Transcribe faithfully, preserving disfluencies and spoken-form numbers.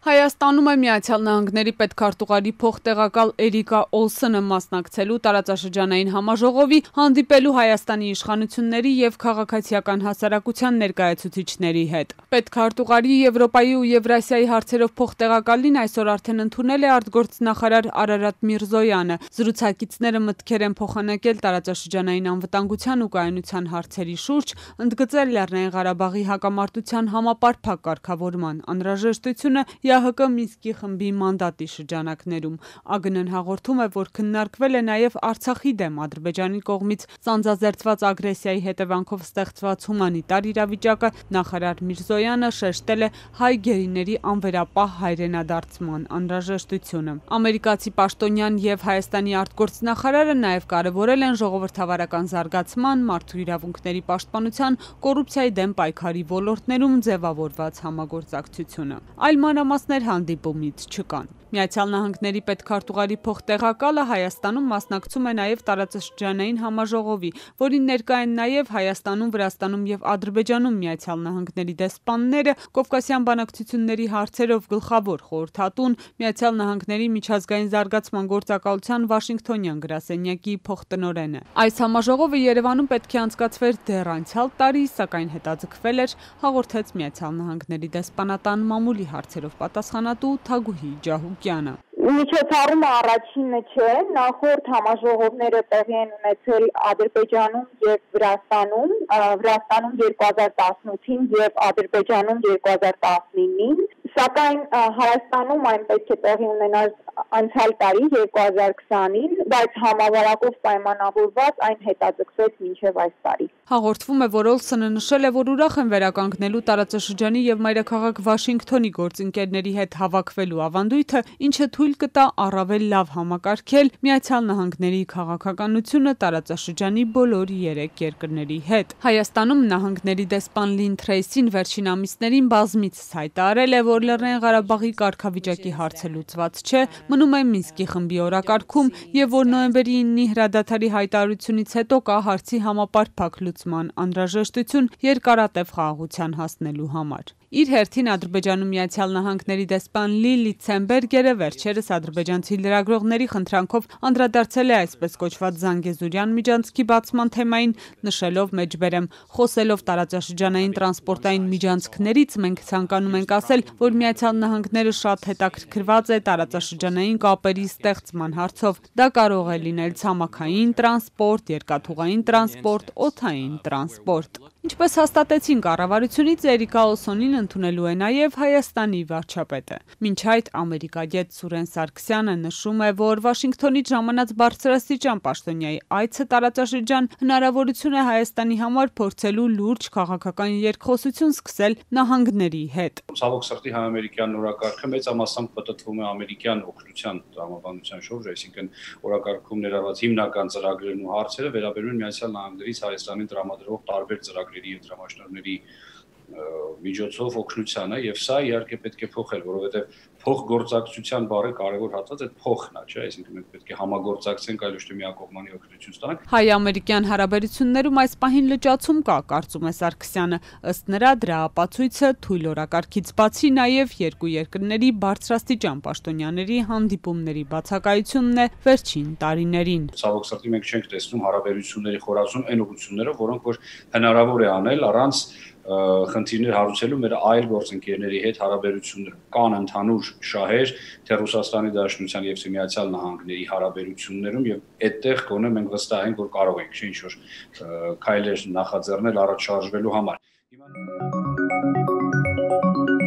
Հայաստանում է Միացյալ Նահանգների պետքարտուղարի փոխտեղակալ Էրիկա Օլսոնը մասնակցելու տարածաշրջանային համաժողովի, հանդիպելու Հայաստանի իշխանությունների և քաղաքացիական հասարակության ներկայացուցիչների հետ։ Պետքարտուղարի Եվրոպայի ու Եվրասիայի հարցերով փոխտեղակալին այսօր արդեն ընդունել է արտգործնախարար Արարատ Միրզոյանը։ Զրուցակիցները մտքեր են փոխանակել տարածաշրջանային անվտանգության ու կայունության հարցերի շուրջ, ընդգծել Լեռնային Ղարաբաղի հակամարտության համապարփակ կարգավորման անհրաժեշտությունը ՀՀԿ Մինսկի խմբի մանդատի շրջանակներում։ ԱԳՆ-ն հաղորդում է, որ քննարկվել է նաև Արցախի դեմ Ադրբեջանի կողմից ծանծազերծված ագրեսիայի հետևանքով ստեղծված հումանիտար իրավիճակը։ Նախարար Միրզոյանը շեշտել է հայ գերիների անվերապահ հայրենադարձման անհրաժեշտությունը։ Ամերիկացի պաշտոնյան և Հայաստանի արտգործնախարարը նաև կարևորել են ժողովրդավարական զարգացման, մարդու իրավունքների պաշտպանության, կոռուպցիայի դեմ պայքարի ոլորտներում ձևավորված համագործակցությունը։ Այլ մանրամասներ հանդիպումից չկան։ Միացյալ Նահանգների պետքարտուղարի փոխտեղակալը Հայաստանում մասնակցում է նաև տարածաշրջանային համաժողովի, որին ներկա են նաև Հայաստանում, Վրաստանում և Ադրբեջանում Միացյալ Նահանգների դեսպանները, Կովկասյան բանակցությունների հարցերով գլխավոր խորհրդատուն, Միացյալ Նահանգների միջազգային զարգացման գործակալության Վաշինգտոնյան գրասենյակի փոխտնօրենը։ Այս համաժողովը Երևանում պետք է անցկացվեր դեռ անցյալ տարի, սակայն հետաձգվել էր, հաղորդեց Միացյալ Նահանգների դեսպանատան մամուլի հարցերով պատասխանատու Թագուհի Ջահուկյանը։ Միջոցառումը առաջինը չէ, նախորդ համաժողովները տեղի են ունեցել Ադրբեջանում և Վրաստանում, Վրաստանում երկու հազար տասնութին և Ադրբեջանում երկու հազար տասնինին, սակայն Հայաստանում այն պետք է տեղի ունենար անցյալ տարի երկու հազար քսանին, բայց համավարակով պայմանավորված այն հետաձգվեց մինչև այս տարի։ Հաղորդվում է, որ Օլսոնը նշել է, որ ուրախ են վերականգնելու տարածաշրջանի և մայրաքաղաք Վաշինգտոնի գործընկերների հետ հավաքվելու ավանդույթը, ինչը թույլ կտա առավել լավ համակարգել Միացյալ Նահանգների քաղաքականությունը տարածաշրջանի բոլոր երեք երկրների հետ։ Հայաստանում նահանգների դեսպան Լին Թրեյսին վերջին ամիսներին բազմիցս հայտարարել է, որ Լեռնային Ղարաբաղի կարգավիճակի հարցը լուծված չէ, մնում է Մինսկի խմբի օրակարգում և որ նոյեմբերի իննի հրադադարի հայտարարությունից հետո կա հարցի համապարփակ լուծման անհրաժեշտություն երկարատև խաղաղության հասնելու համար։ Իր հերթին Ադրբեջանում Միացյալ Նահանգների դեսպան Լիլի Ցեմբերգերը վերջերս ադրբեջանցի լրագրողների խնդրանքով անդրադարձել է այսպես կոչված Զանգեզուրյան միջանցքի բացման թեմային, նշելով մեջբերեմ. խոսելով տարածաշրջանային տրանսպորտային միջանցքներից մենք ցանկանում ենք ասել, որ Միացյալ Նահանգները շատ հետաքրքրված է տարածաշրջանային կապերի ստեղծման հարցով։ Դա կարող է լինել ցամաքային տրանսպորտ, երկաթուղային տրանսպորտ, օդային տրանսպորտ։ Ինչպես հաստատեցին կառավարությունից, Էրիկա Օլսոնին ընդունելու է նաև Հայաստանի վարչապետը։ Մինչ այդ ամերիկագետ Սուրեն Սարգսյանը նշում է, որ Վաշինգտոնից ժամանած բարձրաստիճան պաշտոնյայի այցը տարածաշրջան հնարավորություն է Հայաստանի համար փորձելու լուրջ քաղաքական երկխոսություն սկսել նահանգների հետ։ Ցավոք սրտի հայ-ամերիկյան օրակարգը մեծամասամբ պտտվում է ամերիկյան օգնության տրամաբանության շուրջ, այսինքն օրակարգում ներառված հիմնական ծրագրերն ու հարցերը վերաբերում են Միացյալ Նահանգներից Հայաստանին տրամադրող տարբեր ծրագրերի և դրամաշնորհների միջոցով օգնությանը, եւ սա իհարկե պետք է փոխել, որովհետեւ փոխգործակցության բառը կարևոր հատված այդ փոխն է, չէ՞, այսինքն մենք պետք է համագործակցենք, այլ ոչ թե միակողմանի օգնություն ստանանք։ Հայ-ամերիկյան հարաբերություններում այս պահին լճացում կա, կարծում է Սարգսյանը, ըստ նրա դրա ապացույցը թույլ օրակարգից բացի նաև երկու երկրների բարձրաստիճան պաշտոնյաների հանդիպումների բացակայությունն է վերջին տարիներին։ Ցավոք սրտի մենք չենք տեսնում հարաբերությունների խորացում այն ուղղություններով, որոնք որ հնարավոր է անել առանց խնդիրներ հարուցելու մեր այլ գործընկերների հետ հարաբերություններ կան ընդհանուր շահեր թե Ռուսաստանի Դաշնության եւ Միացյալ Նահանգների հարաբերություններում եւ այդտեղ գոնե մենք վստահ ենք որ կարող ենք ինչ որ քայլեր նախաձեռնել առաջ շարժվելու համար։